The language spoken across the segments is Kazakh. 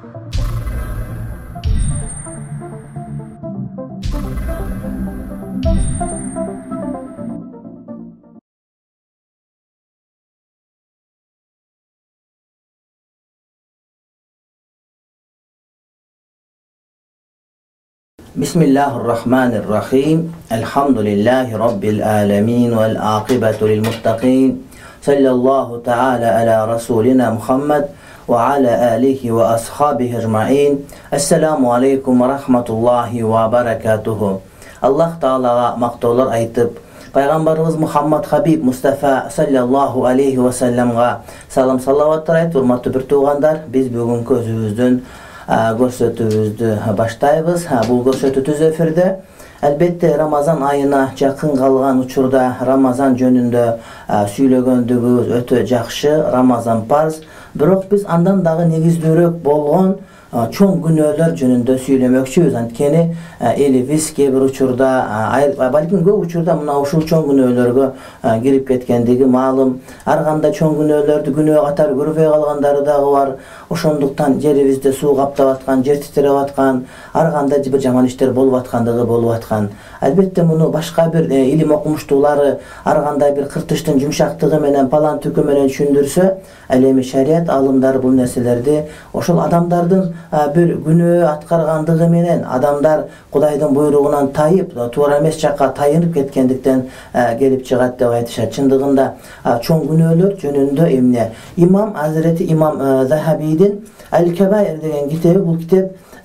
Bismillahirrahmanirrahim. Elhamdülillahi Rabbil alemin vel akibetu lil muttaqin. Sallallahu teala ala Resulina Muhammed ve ala alihi ve ashabihi ecmaîn. Esselamu aleyküm ve rahmetullahi ve berekatuhu. Allah Teala'ga maqtovlar aytıp, Peygamberimiz Muhammed Habib Mustafa sallallahu aleyhi ve sellem'ga salam salavatlar aytıp, hurmatly bir tuğandar, biz bugünkü özümüzdün görsötübüzdü başlayız. Bu görsötü tüz efirde. Elbette Ramazan ayına yakın kalgan uçurda Ramazan jönündө süйлөгөндүгүбүз ötö jakşı. Ramazan farz. Bирок biz andan dagı negizdirөөк болгон çoğun günöler jönündө süйлөmөкчүбүz. Antkeni eli viski bir uçurda, balkim көп uçurda mına uşul çoğun günölerge girip ketkendigi malum. Arganda çoğun günölerdü günö katar görübey kalgandары dagı var. Oşonduktan jerimizde su kaptap atkan, jer titrep atkan, arganda bir jaman işler bolup atkandıgı bolup atkan. Elbette bunu başka bir ilim okumuştuğları arganda bir kırtıştın jumşaktıgı menen palan tükü menen düşündürse, elemi şeriat alımdары bu neslelerdi. Oşol adamdardın bir günü atkargandıgı menen adamlar Kudayдын buyruğundan tayıp, tuara emes jakka tayınıp ketkendikten gelip çıgat dep aytышат. Çındığında çoğun günöler jönündө emne. Hazreti İmam Zahabi'nin El-Kebair degen kitabı, bu kitap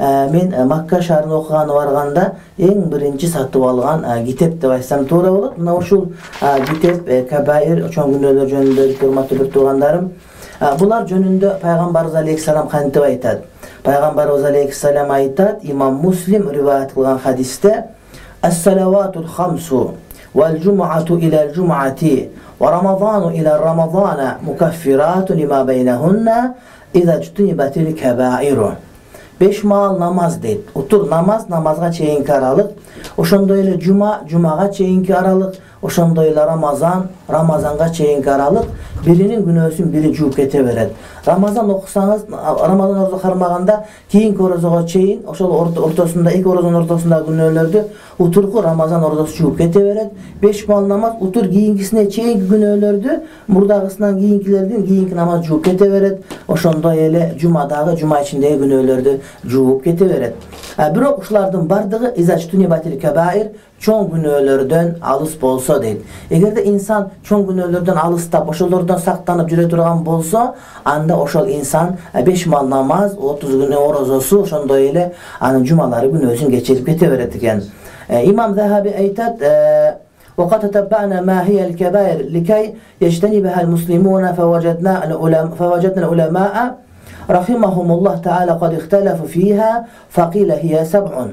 men Makka şahrına okugany barganda en birinci satıp algan kitap dep aytsam toora bolot. Mına uşul kitap Kebair çoğun günöler jönündө hurmatly bir tuğandarım. Bular jönündө Peygamberimiz aleyhisselam kantip aytat. Peygamberimiz aleyhisselam aytat, İmam Muslim rivayet kılgan hadiste Es-salavatul hamsu vel cum'atu ila'l cum'ati ve ramazanu ila ramazana mukaffiratun lima beynehunna iza ictunibatil kebairu. 5 mal namaz deyip, otur namazga çeyinki aralık, oşonda ile cumaga çeyinki aralık, oşonda ile Ramazanga çeyinki aralık, birinin günösün biri juup kete beret. Ramazan okusanız, Ramazan oruzu karmaganda keyinki oruzuga çeyin, oşol ortasında, ilk oruzun ortasında günölerdü, uturku Ramazan oruzu juup kete beret. 5 mal namaz, utur keyinkisine çeyinki günölerdü, murdagısından keyinki namaz juup kete beret. Oşonda ile cuma içindeki günölerdü juup kete beret. Birok uşlardın bardığı izaçtunibatil kebair, çoğun günölerden alыс bolsa deydi. Egerde insan çoğun günölerden alыстап, oşolordan saklanıp jüre turgan bolsa, anda oşol insan 5 mal namaz, 30 günü orozosu, oşonda ile anın cumalary günösün geçirip kete beret eken. İmam Zahabi aytat, وَقَدْ تَتَبَّعْنَا مَا هِيَ الْكَبَائِرِ لِكَيْ يَجْتَنِبَهَا الْمُسْلِمُونَ فَوَجَدْنَا الْعُلَمَاءَ rahimahumullah Teala qad ihtalafu fiha faqila hiya sab'un.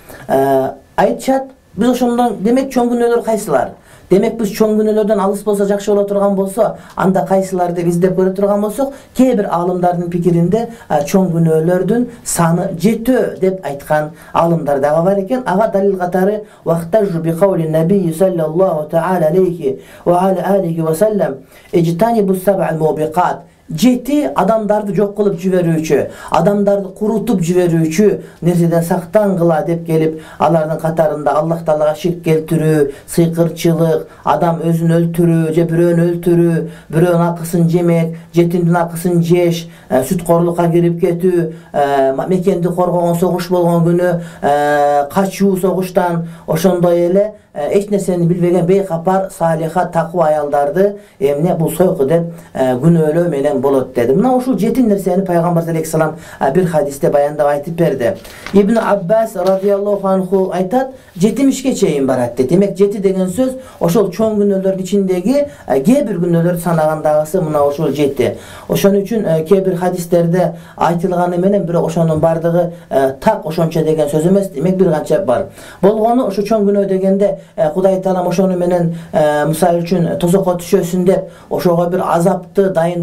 Aytşat, biz oşondan demek çoğun günöler kaysylar? Demek biz çoğun günölerden alыс bolsa jakşı bola turgan bolsa, anda kaysylar dep izdep göre turgan bolsok, kebir alımdardын pikirinde çoğun günölerdin sanı 7 dep aytkan alımlar da var eken. Aga dalil katары vaqtaju bi qawli Nabi sallallahu teala aleyhi ve ala alihi ve sellem ectani bu sab'al mubiqat. 7 adamdardı jok kılıp jüberүүчү, adamdardı kurutup jüberүүчү nerseden saktan kıla dep gelip alardın katarında Allah Teala'ga şirk keltirүү, sıykırçılık, adam özün öldürүү, je biröөнү öldürүү, biröөнүn akısın jemek, jetindin akısın jeş, sütkorlukka girip ketүү, mekendi korgogon soguş bolgon günü kaçуу soguştan, oşondoy ele eç nerseni bilbegen beykapar, saliha, takwa ayaldardı emne bu soyku dep günölö menen bolot dedi. Mına uşul 7 nerseni Peygamber aleyhisselam bir hadiste bayanda aytıp berdi. İbn Abbas radıyallahu anhu aytat 7 işke çeyin barat dedi. Demek 7 degen söz oşol çoğun günölörün içindeki gebir günölör sanagandagысы mına oşol 7. Oşon üçün kebir hadislerde aytılgany menen bir oşonun bardığı tak oşonça degen söz emes, demek bir kança var. Bolgonu oşo çoğun günö degende Kuday Taala oşonu menen misal üçün tozokko түшөsүn деп oşoga bir azapты dayınday turgan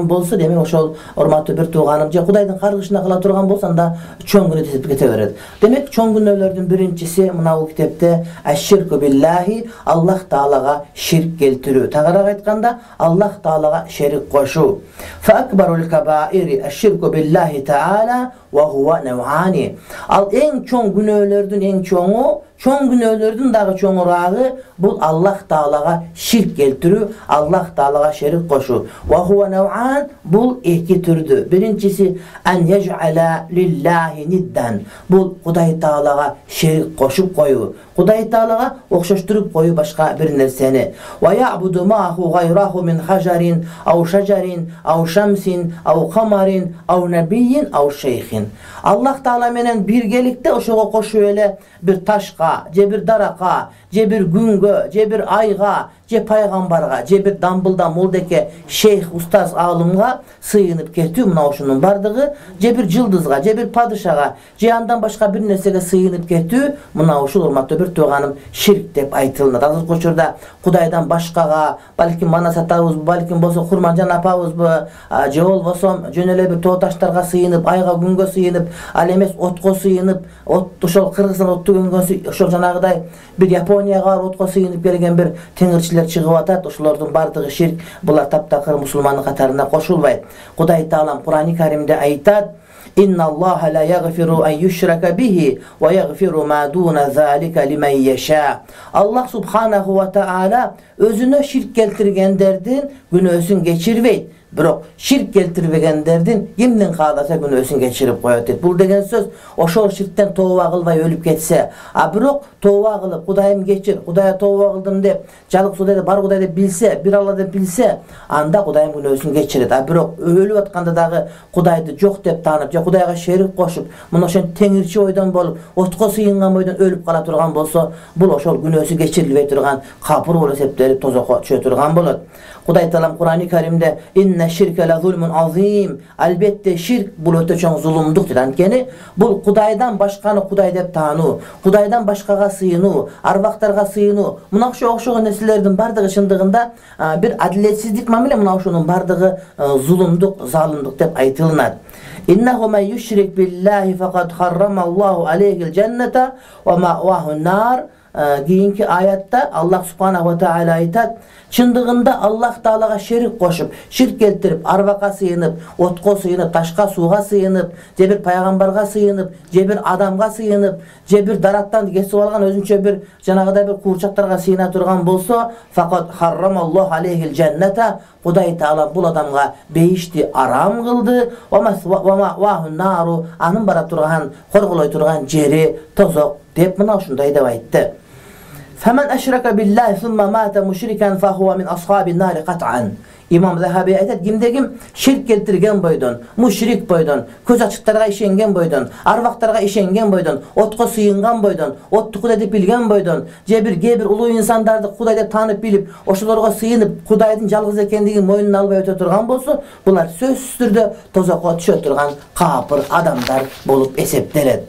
турган болса, демек ошол урматтуу бир тууганым, же Кудайдын каргышына кыла турган болсаң да чоң күнөө тесип кете берет. Демек чоң күнөөлөрдүн биринчиси мына бул китепте ашширку биллахи, Аллах Таалага ширк келтирүү. Тагыраак айтканда Аллах Таалага шерик кошуу. Фа акбарул кабаири ашширку биллахи таала ва хува нав'ани. Ал эң чоң күнөөлөрдүн эң чоңу, чоң күнөөлөрдүн дагы чоңурагы бул Аллах Таалага ширк келтирүү, Аллах Таалага шерик кошуу. Ва хува нав'ан, бул эки түрдүү. Биринчиси ан яж'ала лиллахи ниддан. Бул Кудай Таалага шерик кошуп коюу. Кудай Таалага окшоштуруп коюу башка бир нерсени. Ва я'буду мa'ху гайраху мин хажарин ау шажарин ау шамсин ау камарин ау набийин ау шейхин. Аллах Таала менен биргеликте ошого кошуп эле бир ташка, же бир даракка, же бир күнгө, же бир айга, же пайгамбарга, же бир дамбылда молдеке, шейх, устаз, алымга сыйынып кетүү, мына ошонун бардыгы, же бир жылдызга, же бир падышага, же андан башка бир нерсеге сыйынып кетүү, мына ушул урматтуу бир тууганым ширк деп айтылат. Азыркы учурда Кудайдан башкага, балким манас атабызбы, балким болсо Курманжан апабызбы, же болбосо жөн эле бир тоо таштарга сыйынып, айга, күнгө сыйынып, ал эмес отко сыйынып, ошол Кыргызстан отту күнгө, ошол жанагыдай бир Японияга отко сыйынып келген бир теңирчилер чыгып атат. Ошолордун бардыгы ширк. Булар таптакыр мусулмандын катарына кошулбайт. Кудай Таалам Кур'ани Каримде айтат: Inna Allaha la yaghfiru an yushraka bihi wa yaghfiru ma duna zalika liman yasha. Allah subhanahu wa ta'ala özüne şirk keltirgenlerden günөөsүн geçirбейт. Бирок ширк келтирбегендердин кимдин кааласа күнөөсүн кечирип коет дейт. Бул деген сөз ошол ширктен тооба кылбай өлүп кетсе, бирок тооба кылып Кудайым кечир, Кудайга тооба кылдым деп, жалык Кудайды бар Кудай деп билсе, бир Алла деп билсе, анда Кудайым күнөөсүн кечирет. Бирок өлүп атканда дагы Кудайды жок деп таанып, же Кудайга шерик кошуп, мына ошон теңирчи ойдон болуп, отко сыйынган бойдон өлүп кала турган болсо, бул ошол күнөөсү кечирилбей турган капыр болуп эсептелип тозокко түшө турган болот. Кудай Таалам Кур'ани Каримде inne şirke la zulmun azim. Elbette şirk bul öte çoğun zulumduk dedi. Antkeni bul Kudaydan başkanı Kuday dep taanuu, Kudaydan başkaga sıyınuu, arvaktarga sıyınuu. Muna okşoğu nesillerden bardığı şındığında bir adiletsizlik mamile muna okşoğunun bardığı zulumduk, zalimduk dep aytılınat. İnnehu men yüşrik billahi fakat harramallahu aleyhil cennete ve ma'vahun nar. Keyinki ayette Allah subhanahu wa ta'ala aytat, çındığında Allah Taalaga şerik koşup, şirk keltirip, arvaka sıyınıp, otko sıyınıp, taşka, suğa sıyınıp, je bir paygambarga sıyınıp, je bir adamga sıyınıp, je bir darattan kesip algan özünçe bir janagıda bir kurçaklarga sıyına turgan bolsa, fakat harramallahu aleyhil cennete, Kuday Taala bul adamga beyişti aram kıldı, ve ma'vahun naru, anın bara turgan, korgulay turgan jeri, tozok, dep mına şunday dep aytты. Femen eşreke billahi thumma mate müşriken fahuve min ashabin nari kat'an. İmam Zahabi aytat, kimdegim şirk keltirgen boydon, müşrik boydon, köz açıklarga işengen boydon, arvaktarga işengen boydon, otko sıyıngan boydon, ottu Kuday dep bilgen boydon, je bir ulu insandardı Kuday dep tanıp bilip, oşolorga sıyınıp Kudaydın жалгыз ekendigi moyununa albay öte turgan bolsa, bular sözsüz türde tozakka düşө turgan kapır adamlar bolup eseptelet.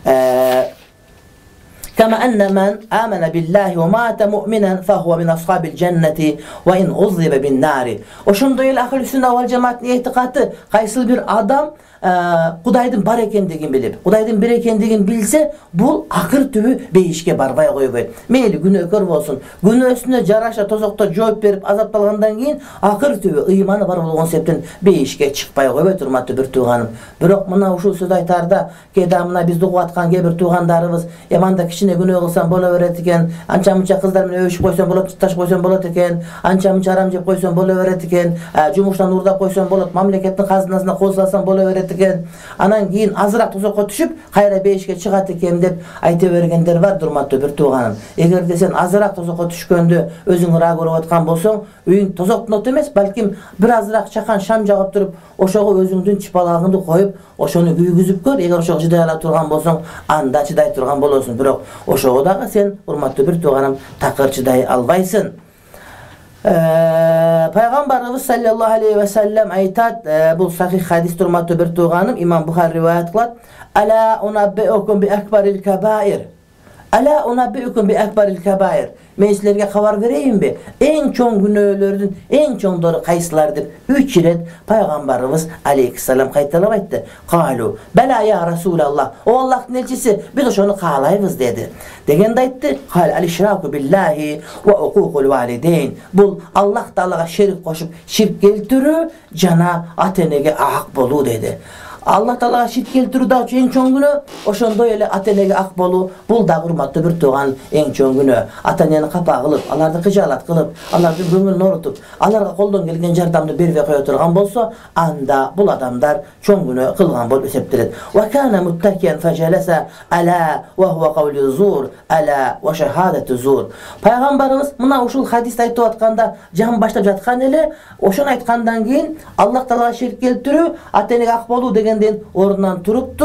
كما أن من آمن بالله ومات مؤمنا فهو من أصحاب الجنة وإن عذب بالنار. Oşunda el ahli sünnet vel cemaat itikatı kaysıl bir adam Kudaydın bar ekendigin bilip, Kudaydın bir ekendigin bilse, bul akır tübü beyişke barbay koyup. Meyli günökör bolsun. Günösüne jaraşa tozokta жооп берип azaptalgandan keyin akır tübü ыйманы бар болгон себептен beyişke çıkpay koyup turmatты bir tuğanım. Bирок мына ушул söz aytarda keda mына bizdi угуп аткан кээ бир туугандарыбыз эманда кичине күнөө кылсаң боло берет экен, анча мынча кыздар менен өбүшүп койсоң болот, таш койсоң болот экен, анча мынча арам жеп койсоң боло берет экен, жумуштан уурдап койсоң болот, мамлекеттин казынасына кол салсаң боло берет экен. Анан кийин азыраак тозокко түшүп, кайра бейишке чыгат экен деп айта бергендер бар, урматтуу бир тууганым. Эгерде сен азыраак тозокко түшкөндө өзүң ыраа көрүп аткан болсоң, үйүң тозоктун оту эмес, балким бир азыраак чакан шам жагып туруп, ошого өзүңдүн чыпалагыңды коюп, ошону күйгүзүп көр. Эгер ошого чыдай ала турган болсоң, анда чыдай турган болосуң. Бирок ошого дагы сен, урматтуу бир тууганым, такыр чыдай албайсың. Peygamberimiz sallallahu aleyhi ve sellem aytat, bu sahih hadis turmatı bir tuğanım, İmam Bukhari rivayet kılat. Ala unabbi'ukum bi ekberil kebair. Ala unabbiukum bi akbaril kebair. Men sizlerge habar vereyim mi? En çoğun günahlardan en çoğunları kayısılar dep 3 ret Peygamberimiz Aleyhisselam kaytalap aytdı. Qalu bela ya Resulallah. O Allah'ın elçisi biz şonu qalayız dedi. Degende aytdı. Qal al-işraku billahi ve uququl validain. Bu Allah Teala'ga şerik koşup şirk keltirü jana atenege hak bolu dedi. Allah Teala şirk keltirdi en çoğun günü. Oşondo ele atenege ak bolu. Bul da hurmatlı bir tuğan en çoğun günü. Atanyanı kapağı kılıp, alarda kıcalat kılıp, alarda gönül norutup, alarda koldan gelgen jardamda bir ve koya turgan bolsa, anda bul adamlar çoğun günü kılgan bol eseptiret. Ve kana muttakiyen fecelese ala ve huve kavli zur, ala ve şehadeti zur. Peygamberimiz buna uşul hadis aytı atkanda can başlap jatkan ele, oşun aytkandan keyin Allah Teala şirk keltirü, atenege ak bolu degenden orundan turup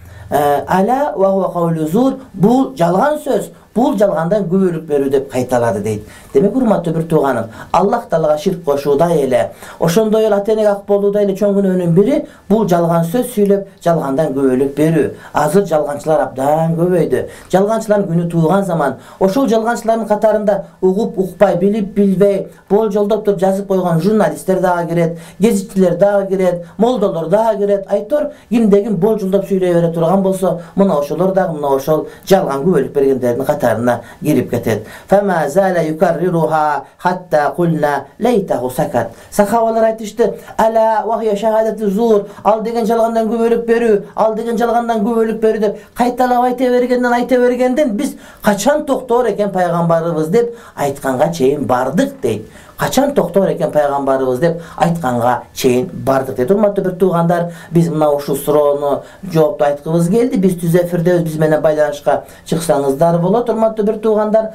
ala ve huve kavli zur, bu jalgan söz. Bu jalgandan göbөлүk berүү деп кайталады дейт. Демек урматтуу бир тууганым, Аллах Таалага ширк кошууда эле, ошондой эле атенеге ак болууда эле чоң күнөөнүн бири бул жалган сөз сүйлөп, жалгандан göbөлүк берүү. Азыр жалганчылар абдан көбөйдү. Жалганчылардын күнү тууган заман, ошол жалганчылардын катарында угуп, укпай, билип, билбей, болжолдоп туруп жазып койгон журналисттер дагы кирет, гезитчилер дагы кирет, молдолор дагы кирет. Айтор, кимде ким болжолдоп сүйлөй бере турган болсо, мына ошолор дагы мына ошол жалган göbөлүк бергендердин tarına girip getirdi. Fema zâle yukarriruha hatta kulna leytehu sakat. Sahabalar aytıştı. Ala ve hiye şehadeti zur. Al degen jalgandan göbөлүk berүү, al degen jalgandan göbөлүk berүү dep kaytalap ayta bergenden biz kaçan toktor eken peygamberimiz dep aytkanga çeyin bardık deyt. Kaçan toktor eken peygamberimiz dep aytkanga çeyin bardık deyt. Urmatlı bir tuğandar, biz mına uşu suroonu жоопту aytkыбыз geldi. Biz tüz efirdebиз, biz menen baylanışka çıksanızlar bolat. Urmatlı bir tuğandar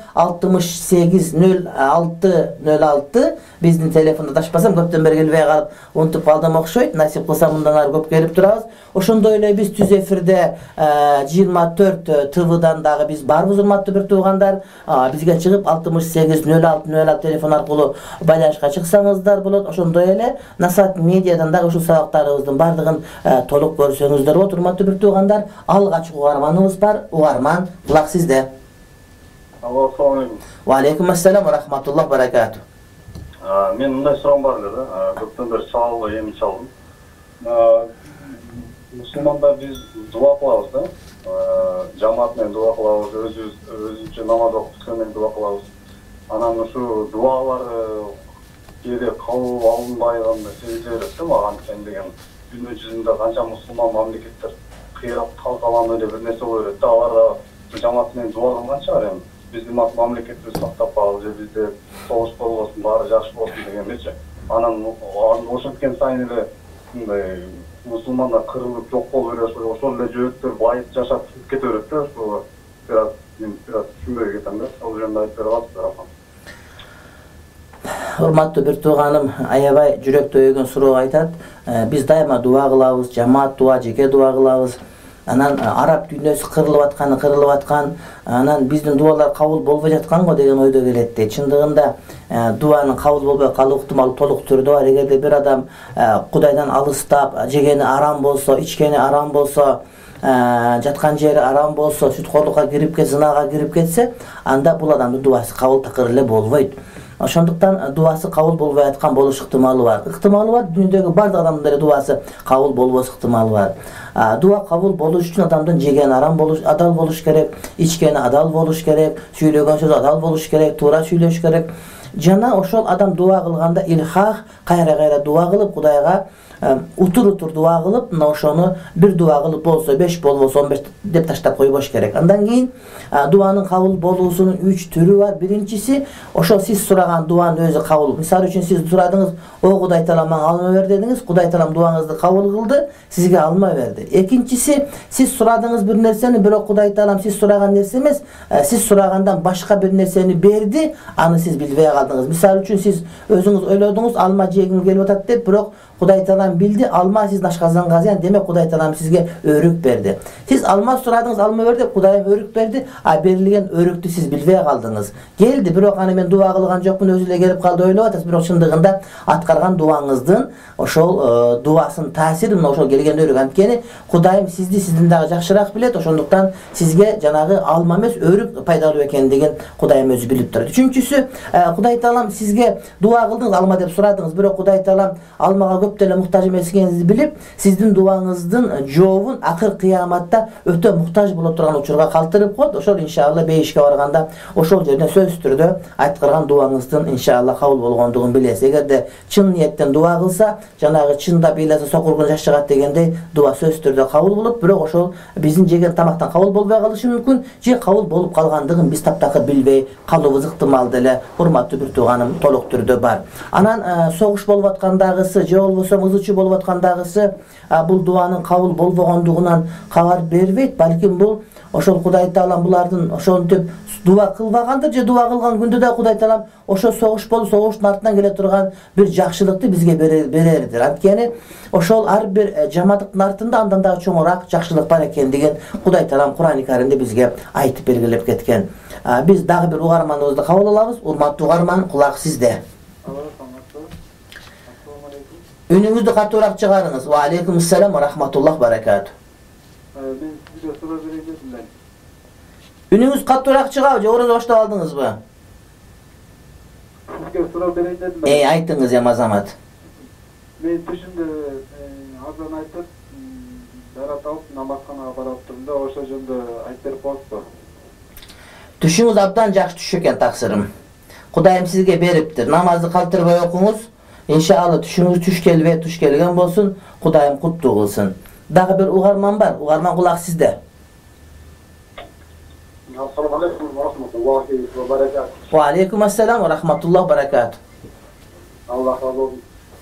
680606 bizdin telefonda taşpasam köpten beri gelbey kalıp unutup kaldım okşoyt. Nasip kılsa bundan ar köp gelip turabız. Oşondo öyle biz tüz efirde 24 TV'dan dağı biz barbız urmatlı bir tuğandar. Bizge çıkıp 680606 telefon arkalı baylanışka çıksanızlar bolat. Oşondo öyle Nasat Media'dan dağı şu sabaklarımızın bardığın toluk görsönüzler otur. Urmatlı bir tuğandar algaç uğarmanımız var. Uğarman kulak sizde. Алло, assalamu Ve aleykümselam ve rahmetullah berekatuhu. Men мындай сурам бар эле. Көптөн бери сабак эми чалдым. Мусулманда биз дуа кылабыз да. Жамаат менен дуа кылабыз, өзүнчө намаз окуп бүткөн менен дуа кылабыз. Анан ушу дуалар кээде кабыл алынбайганда сезилип берет да мага анткени деген дүйнө жүзүндө канча мусулман мамлекеттер кыйрап калкаланды деп бир нерсе боло берет да. Алар жамаат менен дуа кылган чыгар эми. Биздин мамлекетибиз сактап калып же бизде согуш болбосун, баары жакшы болсун дегенбечи. Анан ошенткен сайын эле мындай мусулмандар кырылып жок болуп берет, ошол эле жөөттөр байып жашап кете берет да. Ошол бираз түшүнбөй кетем да. Ал жөнүндө айтып бере аласыздар. Hurmatlı bir tuğanım ayabay жүрөктө өйгөн суроо айтат. Biz dayıma dua kılabız, cemaat dua, jeke dua kılabız. Anan Arap dünyası kırılıp atkan, anan bizdin dualar kabul bolbay жаткан go деген oyda kelet de. Çındığında duanın kabul bolbay kalı ihtimali toluk türdü var. Egerde bir adam Kudaydan alыстап, jegeni aram bolsa, içkeni aram bolsa, жаткан jeri aram bolsa, sütkorlukka girip ket, zinaga girip ketse, anda bul adamın duası kabul takır ele bolbaydı. Ошондуктан дуасы кабыл болбой аткан болуш ыктымалы бар. Ыктымалы бар, дүйнөдөгү бардык адамдын дуасы кабыл болбос ыктымалы бар. Дуа кабыл болуш үчүн адамдын жеген арам болуш, адал болуш керек, ичкени адал болуш керек, сүйлөгөн сөз адал болуш керек, туура сүйлөш керек. Жана ошол адам дуа кылганда илхах кайра дуа кылып Кудайга утур дуа кылып, мына ошону бир дуа кылып болсо 5 болбосо 15 деп таштап койбош керек. Андан кийин дуанын кабыл болуусунун 3 түрү бар. Биринчиси ошол сиз сураган дуанын өзү кабыл. Мисалы үчүн сиз сурадыңыз, "О Кудай Таала мага алма бер" дедиңиз, Кудай Таала дуаңызды кабыл кылды, сизге алма берди. Экинчиси, сиз сурадыңыз бир нерсени, бирок Кудай Таала сиз сураган нерсе эмес, сиз сурагандан башка бир нерсени берди, аны сиз билбей калдыңыз. Мисалы үчүн сиз өзүңүз ойлодуңуз, алма жегиңиз келип атат деп, бирок Kuday Taalam bildi, alma sizin aşkazanınız, yani demek Kuday Taalam sizge örük berdi. Siz alma soradınız, alma verdi, Kudayım örük berdi, berilgen örüktü siz bilbey kaldınız. Geldi, birok hani men dua kılgan jokmун, özüle gelip kaldı öyle atası, birok şındığında atkargan duanızdan oşol duasının tasirin oşol gelgen örük. Antkeni Kudayım sizdi sizdin daha jakşırak bilet, oşonduktan sizge janağı alma emes örük paydalı ekendigen Kudayım özü bilip turadi. Üçüncüsü, Kuday Taalam sizge dua kıldınız, alma dep soradınız, birok Kuday Taalam almaga köptele muhtaç emasliginizi bilip, sizdin duanızdan joobun akır kıyamatda öte muhtaç bolup turgan uçurga kaltırıp koydu. Oşol inşallah beyişke barganda oşol жерден söz türdü aytkırgan duanızdan inşallah kabul bolgondugun bilesiz. Egerde çın niyetten dua kılsa, janağı çında bilese sokurgun jaşıgat degende dua söz türdü kabul bolup, birok oşol bizin jegen tamaktan kabul bolbay kalışı mümkün, je kabul bolup kalgandыгын biz taptakır bilbey kalubuz ıhtimal dele. Hurmatly bir tuğanım toluk türdü bar. Anan soğuş bolup atkandagысы, je bolboso mızıçı bolup atkandagысы bul duanın kabul bolbogondugundan kabar berbeyt. Balkim bul oşol Kuday Taalam bulardın oşontip dua kılbagandır, je dua kılgan günde de Kuday Taalam oşo soğuş bolup soğuştun artından gele turgan bir jakşılıkты bizge bererdir. Antkeni oşol ar bir jamatyktın artında andan daha çoğurak jakşılık bar ekendigen Kuday Taalam Kur'an-ı Kerimde bizge aytıp belgilep ketken. Biz dagı bir ugarmanыбызды kabul alabız. Urmatly ugarman, kulak sizde. Ünüňizdi katırak çıgarınız. Wa aleykumusselam ve rahmetullah berekatuh. Ben size soru vereceğim ben. Ünüňiz katırak çıgar, orada boşta aldınız mı? Sizge soru vereceğim ben. Aytыңыз ya mazamat. Ben düşündü azan aytıp darat alıp namaskanaga barap turumda oşo jönde aytып boluptu. Düşüňiz abdan jakşı tuş eken taksırım. Kudayım sizge beripdir. Namazı kaltırбай okuňuz. İnşallah düşüňiz tuş kelgen bolsun. Kudayım kutlu kılsın. Dagı bir ugarman bar. Ugarman kulak sizde. Assalamu alaikum wa rahmatullahi ve berekatuhu. Wa aleykumusselam ve rahmetullah ve berekatuh. Allah razı olsun.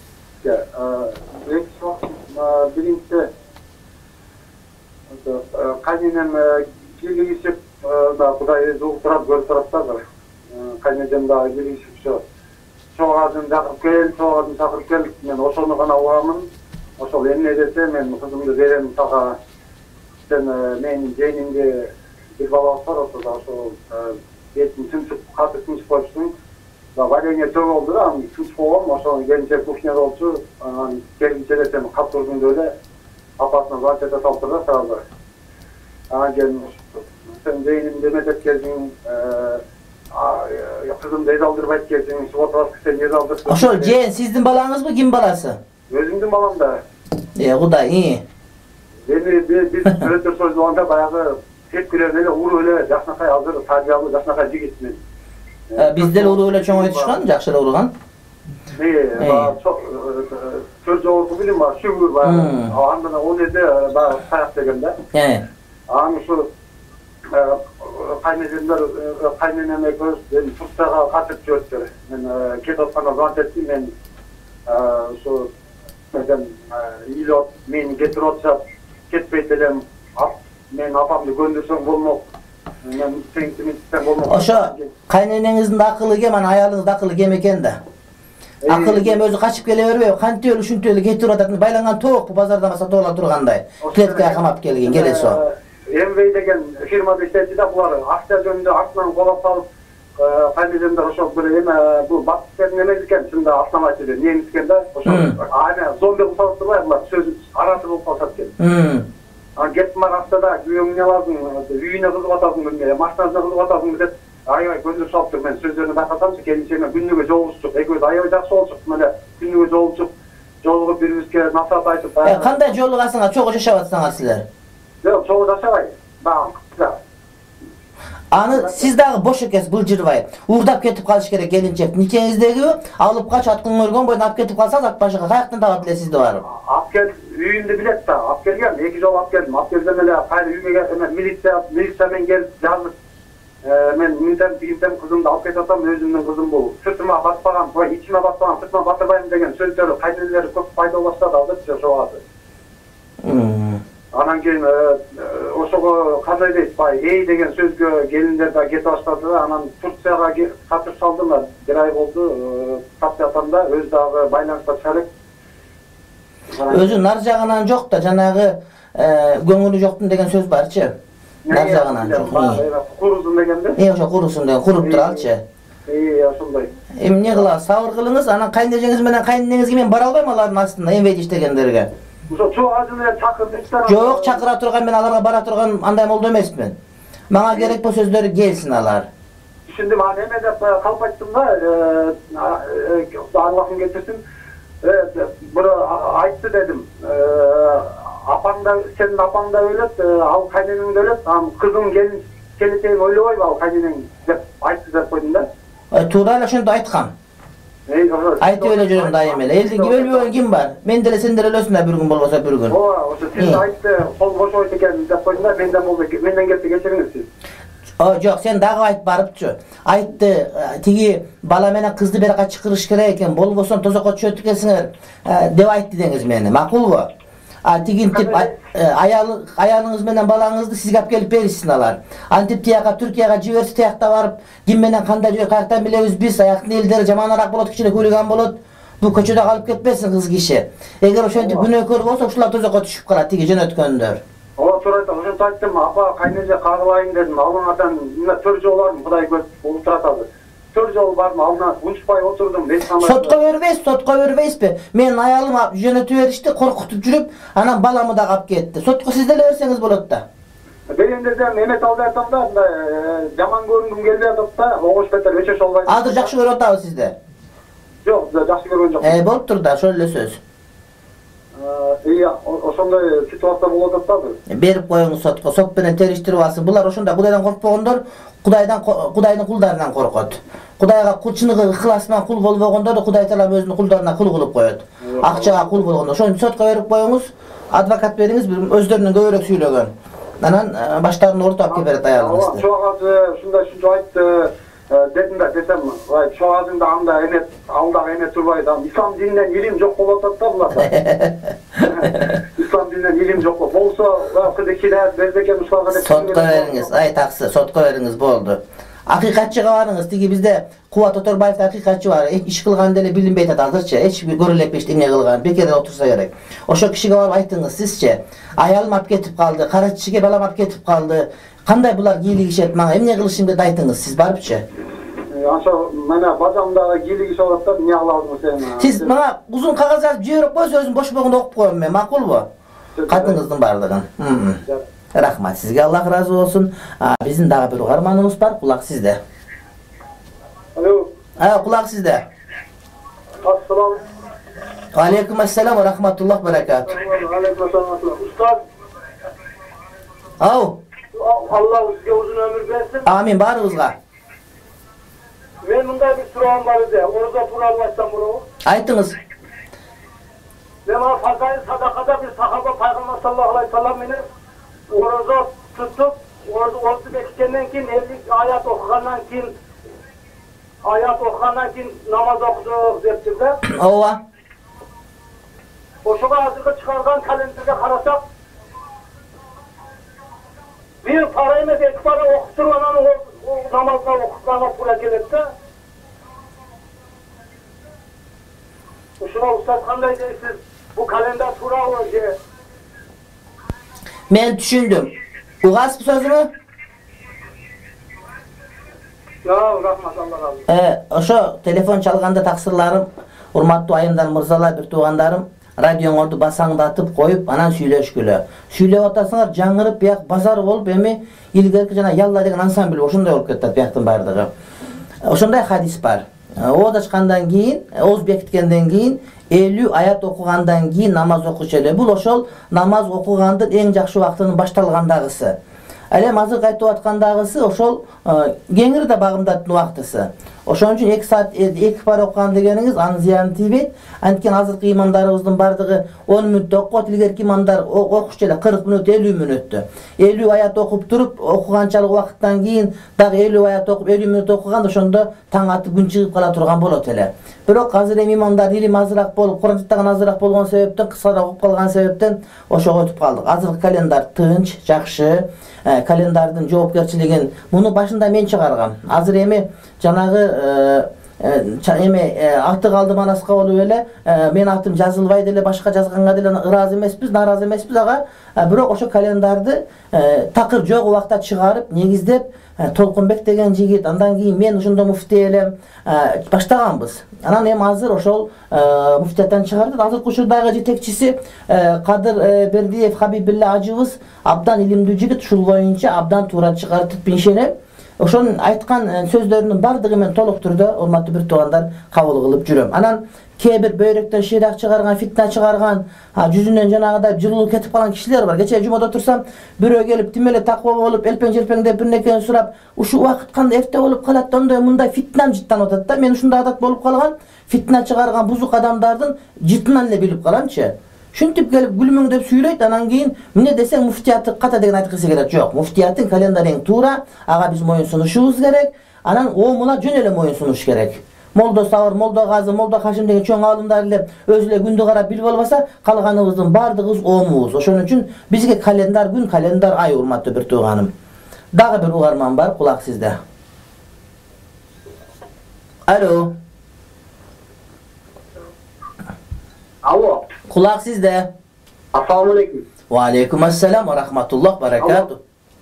Birinci kayninem gelişip da Kudayı zoğuturap görüp turaptadır. Kayninem da gelişip çoğadın çakırıp gel, çoğadın çakırıp gel. Men oşonu gana uğamın. Oşol emne dese men kızımды berem taga. Sen men jeynimde bir bala var, oşol betim tünçüp katı tünçüp koyuşsun. Da valenge çok oldu da tünçüp oğam, oşol gelince kухняda olçu. Gelince desem kapturdum öyle. Apatına zaten saltırda sağdı. Gelmiş. Sen jeynimde medep geldin. Kızım da aldırıp geldin. Suvatı sen yedi aldırıp. Oşol jeyn sizdin balanız mı, kim balası? Özümdün balam da. Kuday iyi. Biz öğretmen sözlüğünde bayağı tepkilerine de uğur öyle yaşnakay hazır, tadiyalı yaşnakay cigitmin. Bizde uğur öyle çoğun yetişkan, jakşıra uğurgan. Çok sözce ordu bilim var, şükür var. Ağamda o nede sayak degende. Ağam şu kaynenemler göz, ben Turkiya'ya katıp gördüm. Ben ketotpana zant ettim, ben şu ilot, meni getirotsa ketpeytelem, men apamды göndürsöň bolmok. Men sen bolmok. Oşo kayneneniňizdin de akıllı gem, ayalыңız da akıllı gem eken da. Akıllı gem özü kaçıp gele berbey, kantöylü şüntöylü getirip atatın, baylangan toğuk bu bazarda masa toğla turganday. Kletkaya kamap kelgen, gele so. Envey degen firmada işletdi de bular akça jönünde artынан kolap salıp kaynenemler oşol böyle bu batıkların emezken şimdi atlamak dedi. Niye misken de oşol aynen zombi kusalıptırlar bular söz arası bulup kalsatken. Getmar haftada güyüm ne lazım, üyüne kızıp atasın günde, maçlarına kızıp atasın dedi. Ayvay gözü soptuk men sözlerini bakatamsa kendisine günlüğü joluştuk. Ekoz ayvay jakşı olçuk mele günlüğü joluşuk. Jolup birbiribizge nasat aytıp. Kanday jolugasyňa çok jaşabatsaňar sizler? Yok, çok jaşabay. Bak. Anı siz dagı boş ekes bıljırбай. Uğurdap ketip kalıш kerek gelinçek. Nikeňizdegi alıp kaç atkyň görgön boyun ap ketip kalsanız at başyga kayaktan taap bile sizde bar. Apkel üýünde bilet da. Apkel geldi. Eki jol apkeldim. Apkelden ele kayra üýüme geldim. Milisiya men gelip yazıp men mintem kızımdı alıp ketatam özümdün kızım bol. Sırtıma baspagan, içime baspagan, sırtıma batırbayım degen sözleri kaydeleri köp fayda başladı aldı şu adı. Anan keyin oşogo kандай deyt bay degen sözgө gelinler da kete başladı da anan Turkiyaga katır saldılar. Bir ay boldu tapyatanda öz dagı baylanışta çarık Özü nar jagынан жок да, жанагы көңүлү жоктун деген сөз барчы. Нар жагынан жок. Курусун дегенде? Ошо курусун деген куруп туралчы. Ошондой. Эмне кыласыз? Сабыр кылыңыз, анан кайнежеңиз менен кайненеңизге мен бара албайм алардын астына, эмбей иштегендерге. Ошо чоо ажына чакырдыңыздар. Жок, чакыра турган, мен аларга бара турган андай молдо эмесмин. Мага керек бул сөздөрү келсин алар. Şimdi mahkeme de kalpaçtım da Allah'ın getirsin. Bunu ayıttı dedim. Senin apan da öyle, al kaynenin de öyle. Kızım geleceğin öyle oy al kaynenin dep ayıttı da koydum da. Tuğra'yla şunu da aytkan. Aytı öyle jörüm dayım ele. Eldi gibi ölmüyor kim var? Men dele sen dele ölösün bir gün bolmasa bir gün. O siz ayıttı, kol boş oydu geldi dep koydum da benden geldi geçiriniz siz. Жок, сен дагы айтып барыпчы. Айтты, тиги бала менен кызды бер жака чакырыш керек экен, болбосо тозокко түшөт экенсиңер деп айтты деңиз мени. Макулбу? Тигинтип аялыңыз менен балаңызды сизге алып келип беришсин алар. Антип тияка Түркияга жиберсе тиякта барып, ким менен кандай жөө каяктан билебиз биз, аяктын элдери жаманыраак болот, кичине хулиган болот. Бул көчөдө калып кетпесин кыз киши. Эгер ошентип күнөөкөр болсо, ушулар тозокко түшүп калат, тиги жөнөткөндөр. Ola soraydım, hocam taktım, apa kaynınca kağılayın dedim, alın tör jol var mı, Kuday görüp ultratadı. Tör jol var mı, alına unutpay oturdum, Sotko verbeyspi. Men ayalım jönötü verişti, korkutup жүрүp, anan balamı da kap ketти. Sotko sizdele verseniz bolot da. Benim dedim, Mehmet Albertam da, jaman görüngüm geldi atıp da, oğuş beter, öçeş olmaydı. Adı jakşı görüp atabı sizde? Yok, jakşı görüngüm yok. Bolup tur da, şöyle söz. İyi, oşonda situasyon bulup tabi. Berip koyuңуз sotko, sot менен териштирип алсын. Булар ошондо Кудайдан коркпогондор, Кудайдын кулдарынан коркот. Кудайга кулчыныгы ыхлас менен кул болбогондор да Кудай Таала өзүнүн кулдарына кул кылып коет. Акчага кул болгондор. Ошону сотко берип коюңуз, адвокат бериңиз, өздөрүнүн көбүрөөк сүйлөгөн. Анан баштарын ортоп келип берет аялыңызды. Şunda ayıttı. Dedim de desem, şu ağzında anda emet, alda emet turbaydı. İslam dininden ilim çok bulatat da bulata. İslam dininden ilim çok bulatat. Bolsa, kıdakiler, bezdeke Mustafa kadar... Sotko veriniz, ay taksı, sotko veriniz boldu. Hakikatçıga barыңыз, tigi bizde Kuvat Otorbaev'de hakikatçı var. İş kılgan dele bilinbeyt atadırça, hiç bir görülep işte ne kılgan, bir kere otursa gerek. Oşo kişiga barıp aytыңыз, sizce, ayalım ap ketip kaldı, kara çişige balam ap ketip kaldı. Kanday bular giylik iş etmana, emne kılışım dedi aytыңыз, siz barıpçı? Aşağı, bana bacamda giylik iş olarak da niye lazım sen? Siz bana uzun kağız yazıp jibirip koysa özüm boş boğunda okup koyun ben, makul bu? Katınızdın bardığın. Rahmat sizge, Allah razı olsun. Bizim daha bir uğarmanımız var, kulak sizde. Alo. Kulak sizde. Assalamu. Aleykümselam ve rahmetullah berekat. Aleykümselam. Ustad. Allah sizge uzun ömür versin. Amin, barınızga. Men munda bir sorum var edi. Orada turallaşsam bunu. Aytыңыз. Ben o fazayı sadakada bir sahaba Peygamber sallallahu aleyhi ve sellem beni orada tutup orada bekçenden keyin 50 ayat okugandan keyin namaz okuduk depti de. Ova. Oşuga hazırda çıkargan kalenderge karasak bir para emes, iki para okuturganan o namazda okutgana pula keledi. Uşuna ustad kanday deysiz, bu kalender tura olacak. Men düşündüm. Uğaz bu sözümü? Ya rahmat Allah razı olsun. Oşo telefon çalganda taksırlarım, urmattуу ayımdan mırzalar bir tuğandarım, radyoңорду басаңдаtıp koyup anan süйлөшкүлө. Süйлөп atasыңар жаңырып бияк базар болуп эми илгерки жана Ялла деген ансамбль ошондой болуп кетет бияктын бардыгы. Ошондой хадис бар. Ооз ачкандан кийин, ооз бекиткенден кийин 50 ayat окугандан кийин намаз окучу эле. Бул ошол намаз окугандын эң жакшы убактынын башталгандагысы. Элем азыр айтып аткандагысы ошол кеңири да багымдаттын убактысы. Ошон үчүн 2 saat 2 пара окуган дегениңиз анын зыяны тийбейт. Анткени азыркы имамдарыбыздын бардыгы 10 мүнөттө окуп, илгерки имамдар окушчу эле 40 мүнөт, 50 мүнөттө. 50 аят окуп туруп, окуганчалык убакыттан кийин дагы 50 аят окуп, 50 мүнөт окуганда ошондо таң атып күн чыгып кала турган болот эле. Бирок азыр эми имамдар илим азыраак болуп, Кур'ан жаттаган азыраак болгон себептен, кыскараак окуп калган себептен ошого өтүп калдык. Азыркы календар тынч, жакшы. Kalendardın жоопкерчилигин муну башында мен чыгаргам. Азыр эми жанагы аты қалды манасқа болуп эле мен атым жазылбайт эле башка жазганга деле ыраазы эмеспиз, нааразы эмеспиз ага. Бирок ошо календарды такыр жок убакта чыгарып, негиздеп Толкунбек деген жигит, андан кийин мен ошондо муфтий элем баштаганбыз. Анан эми азыр ошол муфтияттан чыгарды. Азыркы учурдагы жетекчиси Кадыр Бердиев Хабибилла ажыбыз абдан илимдүү жигит, ушул боюнча абдан туура чыгартып ишенем. Ошонун айткан сөздөрүнүн бардыгы мен толук түрдө урматтуу бир туугандар кабыл кылып жүрөм. Анан кээ бир бөйрөктөн шыйрак чыгарган, фитна чыгарган, жүзүнөн жанагыдай жылуу кетип калган кишилер бар. Кечээ жумада турсам, бирөө келип тим эле таква болуп, элпең-желпеңдеп бир нерсени сурап, ушул убакыт кандай эрте болуп калат да, ондай мындай фитнам жыттанып атат да. Мен ушундай адат болуп калган, фитна чыгарган бузук адамдардын жытынан эле билип каламчы. Шунтип келип гүлмөңдөп сүйлөйт, анан кийин эмне десең муфтияты ката деген айткысы келет. Жок, муфтияттын календарь эң туура, ага биз моюн сунушубуз керек. Анан оомуна жөн эле моюн сунуш керек. Молдо Сабыр, Молдо Газы, Молдо Хашим деген чоң алымдар эле өзү эле күндү карап билип албаса, калганыбыздын бардыгыбыз оомубуз. Ошон үчүн бизге календар күн, календар ай, урматтуу бир тууганым. Дагы бир угарман бар, кулак сизде. Алло. Алло. Кулак сизде. Ассаламу алейкум. Ва алейкум ассалам ва рахматуллах баракату.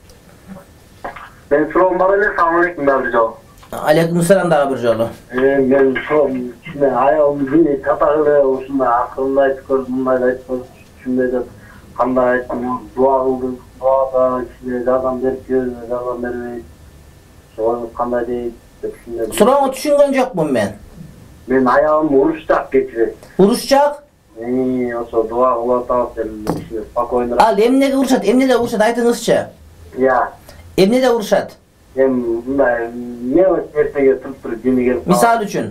Ben sorum var öyle, assalamu aleykum Davrijo. Алейкум салам дагы бир жолу. Ben sorum, şimdi ayağım bir tatağıyla olsun da aklımda ayıp gördüm, bunları ayıp gördüm. Şimdi de kandan ayıptım, dua kıldım, duada şimdi yazan berkiyor, yazan bermeyiz. Soğanız kanday değil. Сурооңу түшүнгөн жокмун мен. Ben ayağım uruşacak geçirir. Урушчак? Oso dua kıla tavsiye şimdi spokojno. Ал эмнеге урушат? Эмнеде урушат? Айтыңызчы. Ya. Эмнеде урушат? Bunday ne ertege turup dini gelip. Misal үчүн.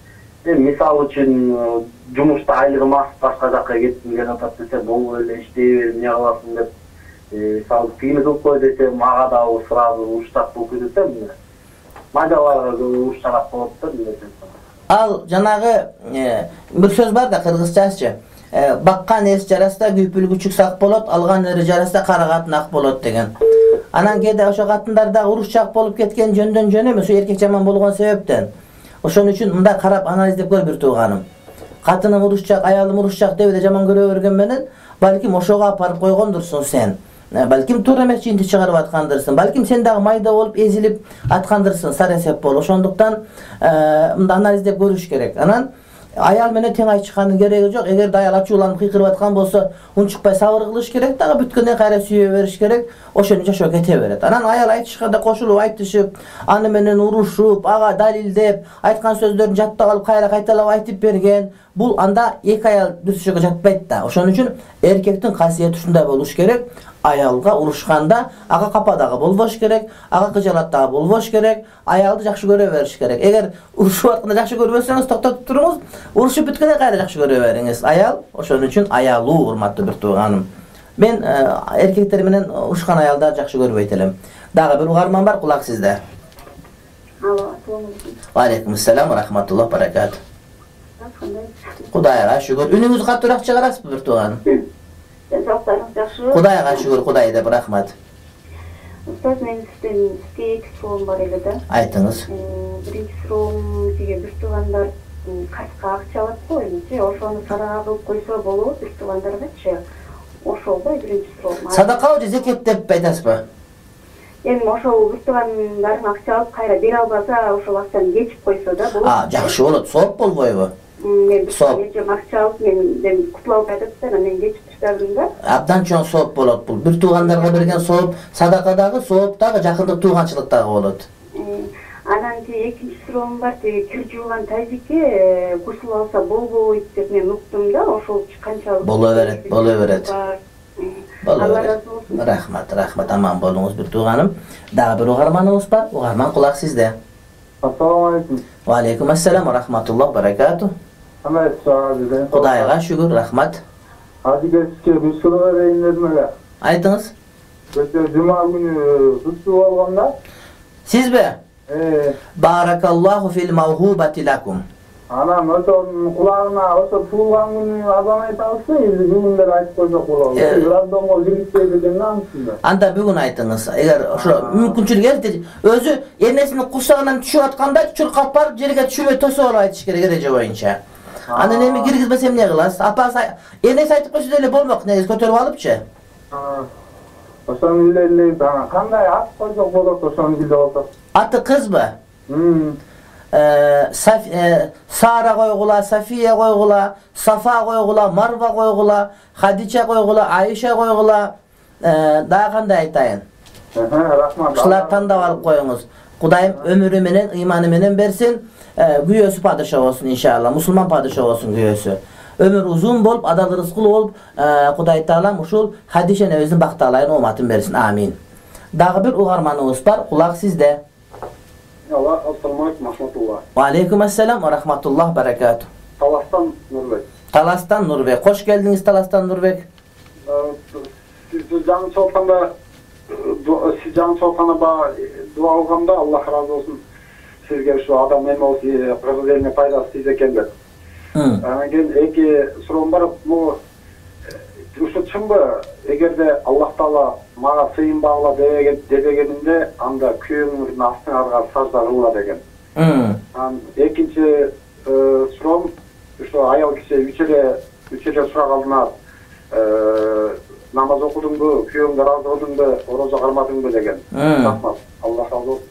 Misal için жұмышта айлығым асып басқа жаққа кеттім келе атат десе, бұл өлі іштей беріп не қыласың деп, мысалы қиыны көп қой десе, маға да сразу ұштақ болып кетеді міне. Мадаларға ұштақ болып тұр. Ал жанагы бир сөз бар да кыргызчачы. Баккан эс жараста күйпүлгүчүк сак болот, алган эри жараста кара катын ак болот деген. Анан кээде ошо катындарда урушчак болуп кеткен жөндөн жөн эмес, эркек жаман болгон себептен. Ошон үчүн мындай карап анализдеп көр бир тууганым. Катыным урушчак, аялым урушчак деп эле жаман көрө берген менен, балким ошого апарып койгондурсуң сен. Балким туура эмес жыйынтык чыгарып аткандырсың. Балким сен дагы майда болуп эзилип аткандырсың, саресеп болуп. Ошондуктан мындай анализдеп көрүш керек. Анан аял менен тең айтышкандын кереги жок. Эгерде аял ачууланып кыйкырып аткан болсо, унчукпай сабыр кылыш керек, дагы бүткөндөн кайра сүйө бериш керек. Ошону жашоо кете берет. Анан аял айтышканда кошулуп айтышып, аны менен урушуп, ага далилдеп, айткан сөздөрүн жаттап алып, кайра кайталап айтып берген. Бул анда эки аял дүрсүшөгө жатпайт да. Ошон үчүн эркектин касиети ушундай болуш керек. Аялга урушканда ага капа дагы болбош керек, ага кыжалат дагы болбош керек, аялды жакшы көрө бериш керек. Эгер урушуп атканда жакшы көрбөсөңүз токтотуп туруңуз, урушуп бүткөндө кайра жакшы көрө бериңиз. Аял ошон үчүн аялуу, урматтуу бир тууганым. Мен эркектер менен урушкан аялдарды жакшы көрбөйт элем. Дагы бир угарман бар, кулак сизде. Алло, ассаламу алейкум. Ва алейкум ассалам ва рахматуллах баракату. Кудайга шүгүр. Үнүңүз катуураак чыгарасызбы бир тууганым? Денсаулыктарыңыз жакшы? Кудайга шүгүр, Кудай деп рахмат. Устаз, мен сизден эки суроом бар эле да. Айтыңыз. Биринчи суроом сизге бир туугандар качка акча алат го эмчи, ошону садака кылып койсо болобу бир туугандаргачы? Ошол да биринчи суроом. Садакабы же зекет деп айтасызбы? Эми ошол бир туугандардын акча алып кайра бере албаса, ошол акчаны кечип койсо да болот. Жакшы болот, сооп болбойбу? Мен акча алып, мен кутуп алып кайтып атсам, мен кечип таштадым да. Абдан чоң сооп болот бул. Бир туугандарга берген сооп, садакадагы сооп дагы жакындык тууганчылык дагы болот. Анан экинчи суроом бар, кир жууган тайзикке гусул алса болбойт деп мен уктум да, ошол канчалык? Боло берет, боло берет. Алла разы болсун. Рахмат, рахмат, аман болуңуз бир тууганым. Дагы бир угарманыбыз бар. Угарман, кулак сизде. Ассаламу алейкум. Ва алейкум ассалам ва рахматуллах баракату. Кудайга шүгүр, рахмат. Азиге сизге бир суроо берейин дедим эле. Айтыңыз. Өтө жума күнү туттуп алганда. Сизби? Баракаллаху фил мавхубати лакум. Anam ötön kulağına ötö tuğulgan günü azan aytapsa, endi günler aytıp koyjok bolot. Random girişteydi namsında. Anda bugün aytыңыз. Eğer şu mümkünçülük elde özü enesinin kursağından düşüp atkanda çurkap barıp жерге düşüp tosop aytış керек эреже боюнча. Аны эми киргизбесем эмне кыласыз? Апасы энеси айтып койсо деле болмок, негизи көтөрүп алыпчы. Ошону билели кандай ат койсок болот, ошону биле болсок. Аты кызбы? Sara koygula, Safiye koygula, Safa koygula, Marva koygula, Hadice koygula, Ayşe koygula, daha kanday aytayın. Rahmat. Şular tandap alıp koyunuz. Kudayım ömrü menen, imanı menen bersin, güyösü padişah olsun inşallah, Müslüman padişah olsun güyösü. Ömür uzun bolup, adalı rızkılı bolup, Kuday Taalam uşul Hadice nevizin baktalayın umatın bersin, amin. Dağı bir uğarmanımız var, kulak sizde. Allah, assalamu alaikum rahmatullah. Wa aleykümselam ve rahmatullah berekatuh. Talas'tan Nurbek. Talas'tan Nurbek. Hoş geldiniz Talas'tan Nurbek. Siz canı soğukana dua okumda Allah razı olsun. Sizge şu adam hem olsun kırgız eline faydası size ekenler. Eki sorum var bu uşu çımba egerde Allah Taala mağa sıyın bağla degegeninde anda kүйөөңөрдүн астыңарга сажда кылла деген. Экинчи суром ушу аял киши үчеле сурак алдына намаз окудуңбу, күйөөңдү ыраазы кылдыңбы, орозо кармадыңбы деген. Рахмат. Allah razı olsun.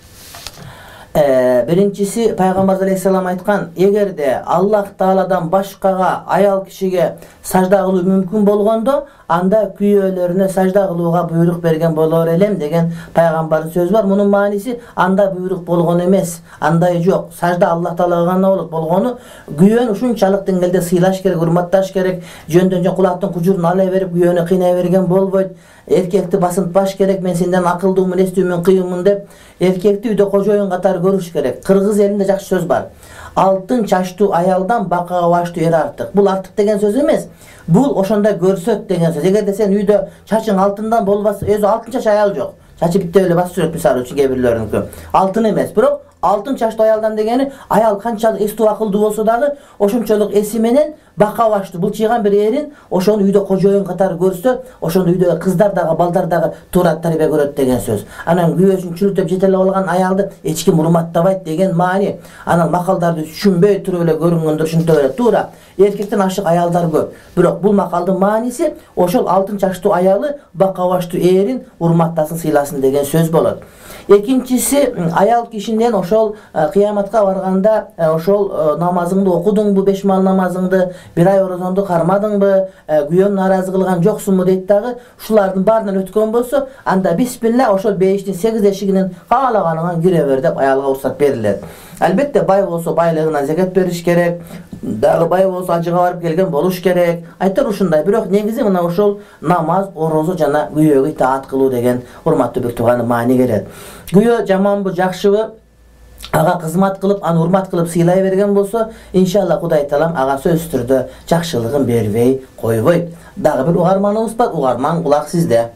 Birincisi Peygamber Aleyhisselam aytkan, egerde Allah Taala'dan başkaga ayal kişiге sajda kılуу mümkün bolgondo, anda kүйөөлөрүнө sajda kılууга buyruk bergen bolor elem деген Peygamberin sözü var. Bunun manisi anda buyruk bolgon emes, anday jok. Sajda Allah Taala'ga gana bolot bolgonu kүйөөнү ушунчалык деңгээлде сыйлаш керек, урматташ керек. Жөндөн кулактын кужурун ала берип kүйөөнү кыйнай берген болбойт. Erkekti basıntbaş gerek, men senden akıldığımın, estüğümün, kıyımın dep erkekti üyde kojoyun katar görüş gerek. Kırgız elinde jakşı söz var. Altın çaştı ayaldan bakağa baştı eri artık. Bul artık degen söz emez. Bul oşonda görsöt degen söz. Eğer de sen üyde çaşın altından bolbası, özü altın çaş ayal yok. Çaşı bitti öyle bas sürekli misal için gebirlerin kö. Altın emez. Bırak altın çaştı ayaldan degeni ayal kançalık estu akıldı bolsa dağı oşunçoluk esi menen baka baştı. Bul çiğen bir erin oşonu üyde kojoyun katar görse oşonu üyde kızlar dağı baldar dağı turat taribe göröt degen söz. Anan güyösün çürütüp jetele olgan ayaldı eçki murmattabayt degen mani. Anan makaldardı düşünbey turu öyle görüngöndür şunta öyle tura. Erkekten aşık ayalдар көп. Bırak bul makaldın manisi oşol altın çaştı ayalı baka baştı erin urmattasın sıylasın degen söz bolot. İkincisi ayal kişinden oşol kıyamatka varganda oşol namazыңды okudun bu 5 mal namazыңды bir ay orozondu karmadыңбы güyön narazı kılgan joksunmu deyt dağı şulardın barından ötkön bolsa anda bismillah oşol 5'tin 8 eşiginin kalaganıgan gire ver dep ayalga ruhsat berilir. Elbette bay bolsa baylığına zekat beriş gerek. Dağı bay bolsa acıga barıp gelgen boluş gerek. Aytar uşunday birok negizi mına oşol namaz, orozo jana güyögü itaat kılуу деген урматтуу bir tuğanı mani gelet. Güyö jaman bu jakşыбы aga kızmat kılıp, an urmat kılıp sıylay bergen bolsa, inşallah Kuday Taalam aga söz türdü jakşılığın berbey koyboyt. Dağı bir ugarmanımız var, ugarman kulak sizde.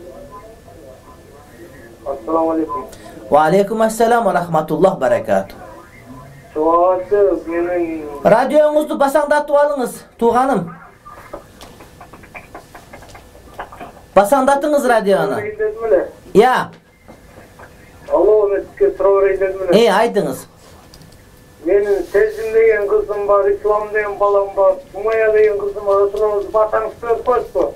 Assalamu alaikum. Wa aleykümselam ve rahmatullah berekatuh. Çoğası benim... Radyonuzu basangdatıp alыңыз, tuğanım. Basangdatыңыз radyonu. Ya. Alo, ben size soru vereyim. Aytыңыз. Benim Sezim degen kızım var, İslam degen balam var, Sumaya degen kızım var, oturunuz batanız söz koştu.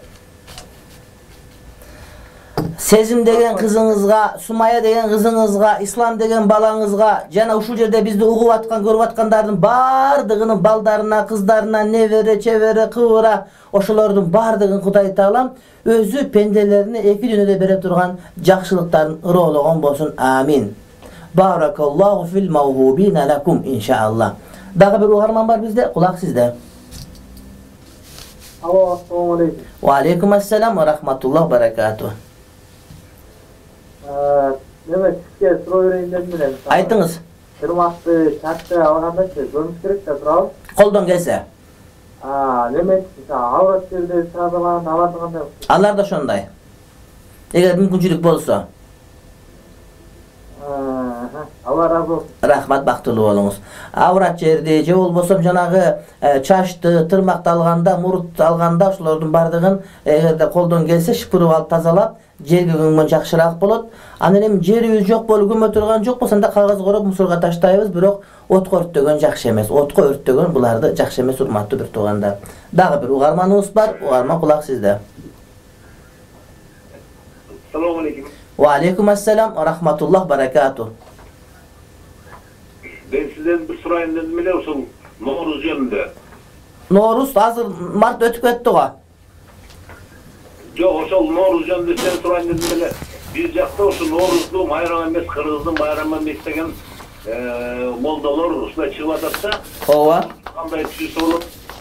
Sezim degen kızыңызга, Sumaya degen kızыңızga, İslam degen balаңызga, jana uşul jerde bizdi ugup atkan, görüp atkandardın bardığının baldarına, kızlarına, nevere, çevere, kıvıra, oşolordun bardığın Kuday Taalam özü pendelerini eki dünede bere turgan jakşılıkların ıroloğun bolsun. Amin. Barakallahu fil mevhubine lekum inşallah. Dağı bir uharman var bizde, kulak sizde. Alo, assalamu alaikum. Wa aleykümselam ve rahmatullah berekatuh. Demek sizge soru vereyim dedim. Aytыңыз. Kırmaktı, şartı alganda görmüş gerek de bravo. Koldan gelse. Demek avrat yerde sağlanan aladığında Allar da şonday. Eğer mümkünçülük bolsa. Allah razı olsun. Rahmat, bактылуу болуңуз. Аврат жерде же болбосо жанагы чачты, тырмакты алганда, мурут алганда ошолордун бардыгын эгерде колдон келсе шыпырып алып тазалап, жерге көмгөн жакшыраак болот. Анан эми жерибиз жок болуп көмө турган жок болсо анда кагаз короп мусорго таштайбыз, бирок отко өрттөгөн жакшы эмес. Отко өрттөгөн буларды жакшы эмес, урматтуу бир туугандар. Дагы бир угарманыбыз бар. Угарман, кулак сизде. Assalamu alaikum. Wa alaikum assalam wa rahmatullah barakatuh. Ben sizden bir sorayım dedim bile olsun Novruz yönünde. Novruz hazır mart ötüp ketdi go. Yok oşol Novruz yönünde sen sorayım dedim bile. Bir jakta oşu Novruzlu bayram emes, Kırgızdın bayramı emes degen moldalar usula çıkıp atatsa. Ova. Kanday tüyüsü olup.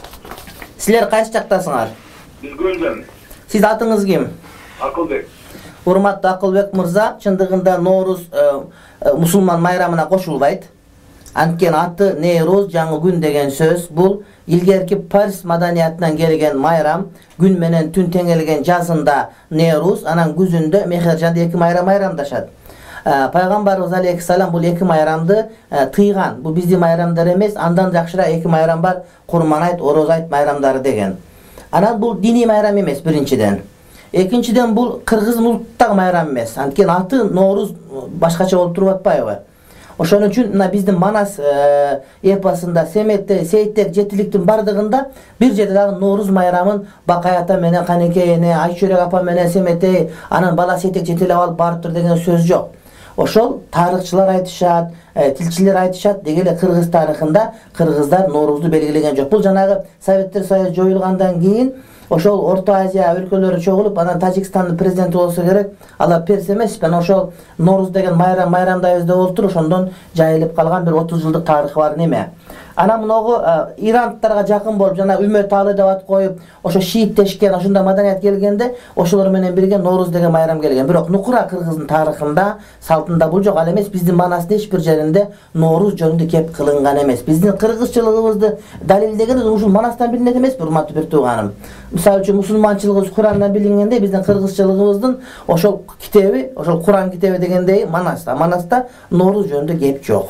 Sizler kayсы жактасыңар? Biz Gölden. Siz atыңыз ким? Akılbek. Урматтуу Акылбек мырза, чындыгында Норуз мусулман майрамына кошулбайт. Анткени аты Нейруз, жаңы күн деген сөз. Бул илгерки Парс маданиятынан келген майрам, күн менен түн теңелген жазында Нейруз, анан күзүндө Мехержанда эки майрамдашат. Пайгамбарыбыз алейхиссалам бул эки майрамды тыйган. Бул биздин майрамдар эмес, андан жакшыраак эки майрам бар, Курман айт, Ороз айт майрамдары деген. Анан бул диний майрам эмес биринчиден. Экинчиден бул кыргыз мулттагы майрам эмес. Анткени аты Норуз башкача болуп туруп атпайбы? Ошон үчүн мына биздин Манас эпосунда Семетте, Сейиттек, Жетиликтин бардыгында бир жерде дагы Норуз майрамын Бакай ата менен, Канеке эне, Айчөрөк апа менен Семетте, анан бала Сейиттек жетелеп алып барыптыр деген сөз жок. Ошол тарыхчылар айтышат, тилчилер айтышат, дегеле кыргыз тарыхында кыргыздар Норузду белгилеген жок. Бул жанагы Советтер Союзу жоюлгандан кийин ошол Орто Азия өлкөлөрү чогулуп, анан Тажикстандын президенти болсо керек, алар перс эмес, ошол Норуз деген майрамдайбыз деп болуптур, ошондон жайылып калган бир 30 жылдык тарыхы бар неме. Анан муногу иранттарга жакын болуп, жана Үмөт Алы деп ат коюп, ошо шииттешкен, ошондой маданият келгенде, ошолор менен бирге Норуз деген майрам келген. Бирок нукура кыргыздын тарыхында, салтында бул жок. Ал эмес, биздин Манастын эч бир жеринде Норуз жөнүндө кеп кылынган эмес. Биздин кыргызчылыгыбызды далилдеген ушул Манастан билинет эмес, урматтуу бир тууганым. Мисалы үчүн мусулманчылыгыбыз Курандан билингенде, биздин кыргызчылыгыбыздын ошол китеби, ошол Куран китеби дегендей Манаста Норуз жөнүндө кеп жок.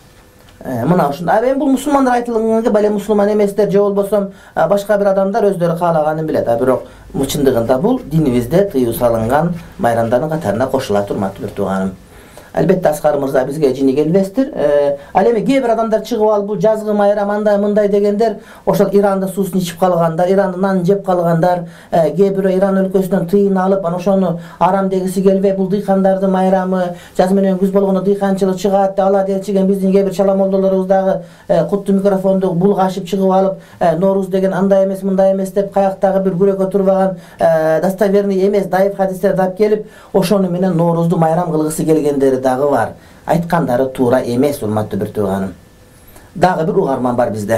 Мына ушундай. Эми бул мусулмандар айтылганга бале мусулман эместер же болбосо башка бир адамдар өздөрү каалаганын билет. Бирок чындыгында бул динибизде тыюу салынган майрамдардын катарына кошулат, урматтуу бир тууганым. Албетте Аскар мырза бизге жини келбестир. Ал эми кээ бир адамдар чыгып алып бул жазгы майрам андай мындай дегендер, ошол Ирандын суусун ичип калгандар, Ирандын нанын жеп калгандар, кээ бирөө Иран өлкөсүнөн тыйын алып, анан ошону арам дегиси келбей, бул дыйкандардын майрамы, жаз менен күз болгондо дыйканчылык чыгат, ала делчиген биздин кээ бир чала молдолорубуз дагы кутту микрофонду булгашып чыгып алып, Норуз деген андай эмес, мындай эмес деп каяктагы бир күрөккө турбаган достоверный эмес дайыф хадистерди алып келип, ошону менен Норузду майрам кылгысы келгендери дагы бар. Айткандары туура эмес, урматтуу бир тууганым. Дагы бир угарман бар бизде.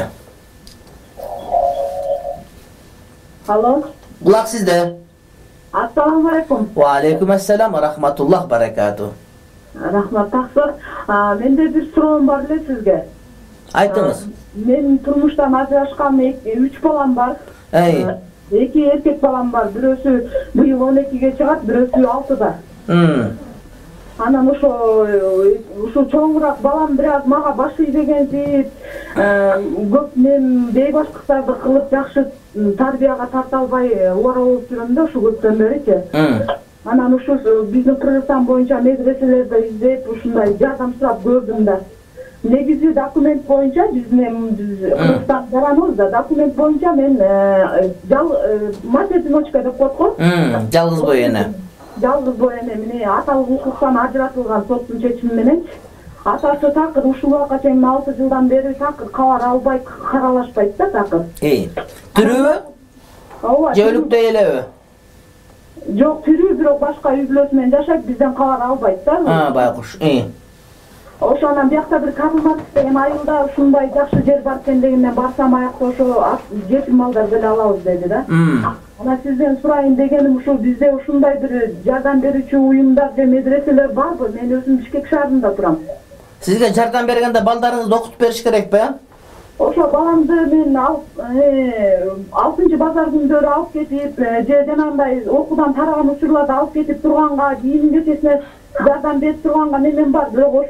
Алло. Кулак сизде. Ассаламу алейкум. Ва алейкум ассалам ва рахматуллах баракату. Рахмат, таксыр. Менде бир суроом бар эле сизге. Айтыңыз. Мен турмуштан ажырашкан 3 балам бар. Эки эркек балам бар. Бирөөсү быйыл 12-ге чыгат, бирөөсү 6-да. Анан ушул чоңураак балам бираз мага баш ийбегенсип, көп мен бейбаштыктарды кылып жакшы тарбияга тарта албай убара болуп жүрөм да ушу көптөн беричи. Анан ушул биздин Кыргызстан боюнча медреселерди издеп ушундай жардам сурап көрдүм да. Негизи документ боюнча биздин Кыргызстан жараныбыз да документ боюнча мен мать-одиночка деп коет го. Жалгыз бой эне. Жалгыз бой эне міне аталык укуктан ажыратылган соттун чечими менен атасы такыр ушул убакка чейин 6 жылдан бери такыр кабар албай каралашпайт да такыр. Тирүүбү? Ооба. Же өлүктөй элеби? Жок, тирүү, бирок башка үй бүлөсү менен жашайт, бизден кабар албайт да. Байкуш. Ошонан биякта бир Карлмакс деген айылда ушундай жакшы жер бар экен дегенден барсам аякта ошо жетим балдар деле алабыз деди да. Ана сизден сурайын дегеним ушул бизде ушундай бир жардам берүүчү уюмдар же медреселер барбы? Мен өзүм Бишкек шаарында турам. Сизге жардам бергенде балдарыңызды окутуп бериш керекпи? Ошо баламды мен 6-базар күндөрү алып кетип, же жанагындай окуудан тараган учурларда алып кетип турганга, кийин кечесине жардам берип турганга немен бар. Бирок ошо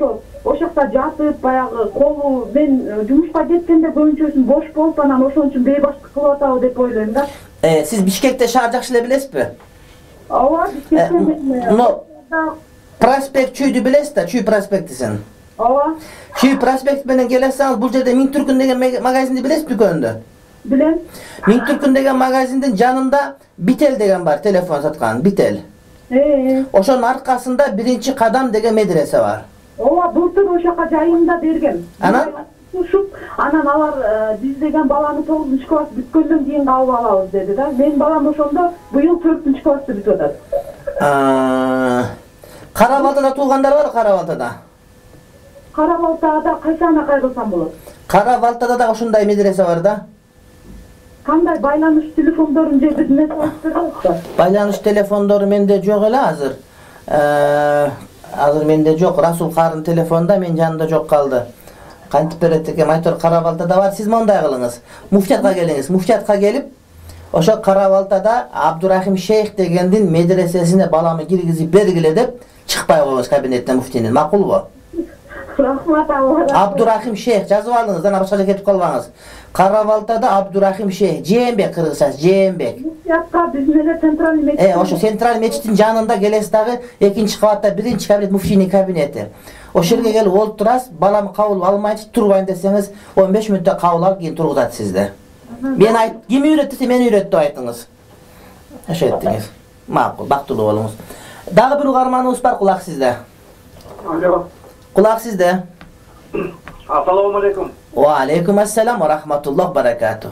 ошакта жатып баягы колу мен жумушка кеткенде көбүнчөсүн бош болуп анан ошон үчүн бейбаштык кылып атабы деп ойлойм да. Siz Bişkek'te şahar жакшы эле билесизби? Ооба, Бишкекте. Prospekt Çüydü bilesiz da, Çüy prospektisin. Ооба. Çüy prospekt менен келесеңиз, бул жерде Миң Түркүн деген магазинди билесизби дүкөндө? Билем. Миң Түркүн деген магазиндин жанында Bitel деген бар, телефон саткан, Bitel. Ошонун аркасында Биринчи Кадам деген медресе бар. Ооба, былтыр ошака жайында берген. Анан алар биз деген баланы 9-класс бүткөндөн кийин кабыл алабыз деди да. Менин балам ошондо быйыл 4-классты бүтүп атат. Карабалтада туулгандар бар, Карабалтада. Карабалтада кайсы ана кайрылсам болот? Карабалтада да ошондой медресе бар да. Кандай байланыш телефондорун же бир нерсе айтып бересизби? Байланыш телефондору менде жок эле азыр. Азыр менде жок. Расул Карын телефонда, мен жанымда жок калды. Кантип берет экем, айтор Карабалтада бар. Сиз мондай кылыңыз. Муфтиятка келиңиз. Муфтиятка келип, ошо Карабалтада Абдурахим Шейх дегендин медресесине баламы киргизип бергиле деп чыкпай коюңуз кабинеттен муфтинин. Макулбу? Рахмат Алла. Абдурахим Шейх жазып алыңыз, ана башка жерге кетип калбаңыз. Карабалтада Абдурахим Шейх, Жээнбек кыргызчасы, Жээнбек. Муфтиятка биздин эле центральный мечит. Ошо централь мечиттин жанында келесиз дагы 2-чи кабатта 1-чи кабинет муфтинин кабинети. Ошол жерге келип олтурасыз, балам кабыл алмайчы, турбайын десеңиз 15 мүнөттө кабыл алып кийин тургузат сизди. Мен айт, ким үйрөттү, мен үйрөттү деп айтыңыз. Ошо эттиңиз. Макул, бактылуу болуңуз. Дагы бир угарманыбыз бар, кулак сизде. Алло. Кулак сизде. Ассаламу алейкум. Ва алейкум ассалам ва рахматуллах баракату.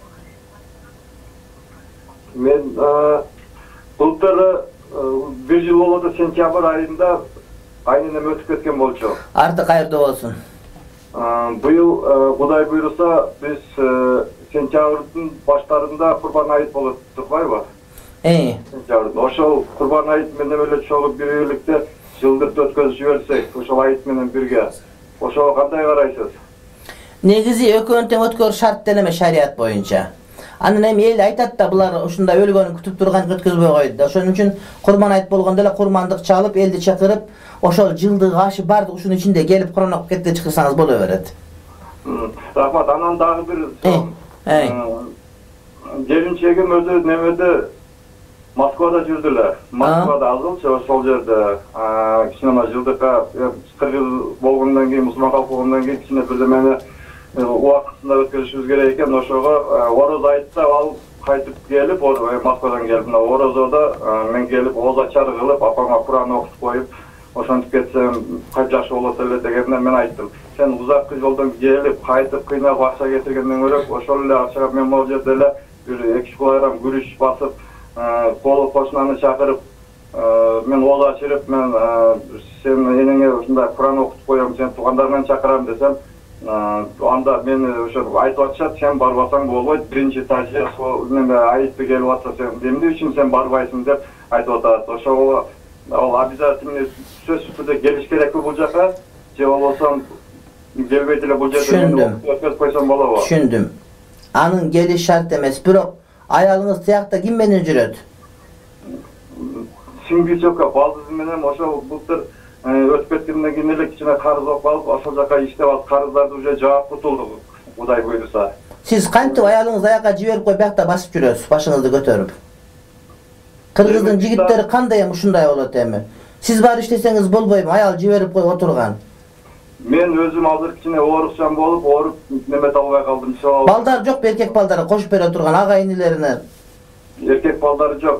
Мен былтыр бир жыл болду, сентябрь айында айненем өтүп кеткен болчу. Арты кайырдуу болсун. Быйыл Кудай буйруса биз сентябрдын баштарында Курбан айт болот турбайбы? Сентябрда. Ошол Курбан айт менен эле чогуу бийликте жылдырды өткөзүп жиберсек, ошол айт менен бирге. Ошого кандай карайсыз? Негизи экөөнүн тең өткөрүш шарт деле эмес шарият боюнча. Анан эми эл айтат да, булар ушундай өлгөнүн күтүп турган өткөзбөй койду да. Ошон үчүн Курбан айт болгондо эле курмандык чалып, элди чакырып, ошол жылдыгы ашы барды ушунун ичинде келип Куран окуп кетти чыкырсаңыз боло берет. Рахмат. Анан дагы бир келинчегим өзү немеде Москвада жүрдүлөр. Москвада азылчы ошол жерде кичине жылдыкка 40 жыл болгондон кийин, мусулман калып болгондон кийин кичине бирдемени убактысында өткөрүшүбүз керек экен. Ошого ороз айтса алып кайтып келип, Москвадан келип, орозодо мен келип ооз ачар кылып, апама Куран окутуп коюп, ошентип кетсем кай жакшы болот эле дегенде мен айттым. Сен узаккы жолдон келип, кайтып кыйнап акча кетиргенден көрө, ошол эле акчага мен могул жерде эле бир 2 килограмм күрүч басып, колу кошунаны чакырып, мен ооз ачырып, мен сен энеңе ушундай Куран окутуп коем, сен туугандар менен чакырам десем, анда мен ошо айтып атышат, сен барбасаң болбойт, биринчи тажия неме айтты келип атса, сен эмне үчүн сен барбайсың деп айтып атат. Ошого ал обязательно сөзсүз түрдө келиш керекпи бул жака, же болбосо келбейт эле бул жерде өткөзүп койсом болобу? Түшүндүм. Анын келиш шарт эмес, бирок аялыңыз тиякта ким менен жүрөт? Сиңдичөкө балдызы менен ошол былтыр өтүп кеткенден кийин эле кичине карыз болуп калып, ошол жака иштеп алып, карыздарды уже жаап кутулдук, Кудай буйруса. Сиз кантип аялыңызды аяка жиберип коюп, биякта басып жүрөсүз, башыңызды көтөрүп? Кыргыздын жигиттери кандай эми ушундай болот эми? Сиз бар иштесеңиз болбойбу, аял жиберип коюп отурган. Мен өзүм азыр кичине оорукчан болуп, ооруп немет албай калдым. Балдар жокпу, эркек балдары кошуп бере турган ага инилерине? Эркек балдары жок.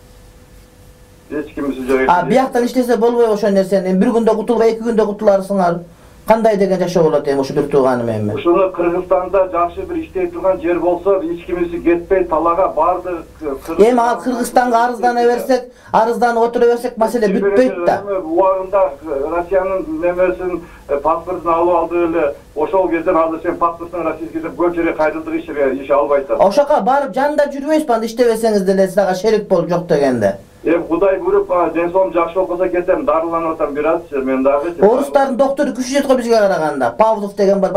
Эч кимиси жок. Бияктан иштесе болбойбу ошол нерсени. Бир күндө кутулбай, 2 күндө кутуларсыңар. Кандай деген жашоо болот эми ушу бир тууганым эми? Ушуну Кыргызстанда жакшы бир иштей турган жер болсо, эч кимиси кетпей талага барды. Эми ал Кыргызстанга арыздана берсек, арызданып отура берсек, маселе бүтпөйт да. Убагында Россиянын немесин паспортун алып алды эле. Ошол кезден азыр сен паспортун российский деп көп жерге кайрылдык иши албайсың. Ошока барып жанында жүрбөйсүз, анда иштебесеңиз деле сага шерик болуп жок дегенде. Кудай буйруп, ден соолугум жакшы болуп калса кетем, дарыланып атам бир аз, мен дагы. Орустардын доктуру күчтүү жок бизге караганда. Павлов деген бар, башка деген бар. Орус жакшы го бизге караганда күчтүүрөөк. Ал жакшы.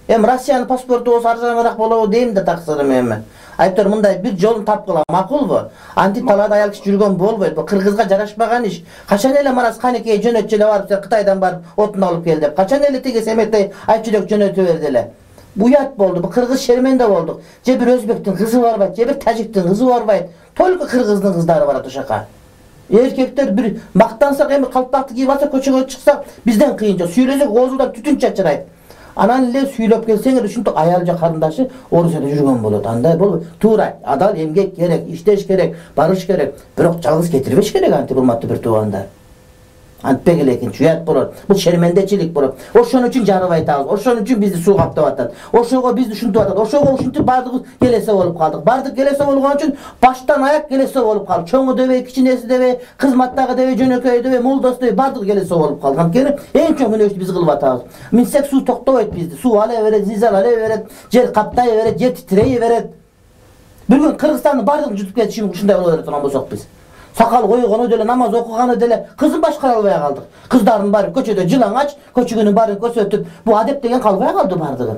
Rossiyanın pasportu olsa arzaныраак болобу дейм да таксырым эми. Айтор мындай бир жолун тапкыла макулбу? Антип талаада аял киши жүргөн болбойт. Бу кыргызга жарашпаган иш. Качан эле Марас Канекеге жөнөтчү эле барып, Кытайдан барып отун алып кел деп. Качан эле тиги Семеттей айтчылык жөнөтүп берди эле. Бу уят болду. Бу кыргыз шерменде болдук. Же бир өзбектин кызы барбайт, же бир тажиктин кызы барбайт. Только кыргыздын кыздары барат ошака. Erkekler bir mактансак эми калпакты кийип алса көчөгө чыксак бизден кыйын жок. Сүйлөсөк оозунан түтүн чачырайт. Анан эле сүйлөп келсеңер ушинтип аял же карындашы Орусияда жүргөн болот. Андай болбойт. Туура, адал эмгек керек, иштеш керек, барыш керек. Бирок жалгыз кетирбеш керек антип урматтуу бир туугандар. Антпек элекин чуят болот. Бул шермендечилик болот. Ошон үчүн жарып айтабыз. Ошон үчүн бизди суу каптап атат. Ошого бизди ушинтип атат. Ошого ушинтип бардыгыбыз келесе болуп калдык. Бардык келесе болгон үчүн баштан аяк келесе болуп калдык. Чоңу дебей, кичинеси дебей, кызматтагы дебей, жөнөкөй дебей, молдос дебей бардык келесе болуп калдык. Анткени эң чоң мүнөштү биз кылып атабыз. Минсек суу токтобойт бизди. Суу ала берет, зилзала ала берет, жер каптай берет, жер титирей берет. Бир күн Кыргызстандын бардыгын жутуп кетиши ушундай боло берет анан болсок биз. Сакал койгону деле, намаз окуганы деле кызын башкара албай калдык. Кыздардын баары көчөдө жылаңач, көчөгөнүн баарын көрсөтүп, бу адеп деген калбай калды бардыгы.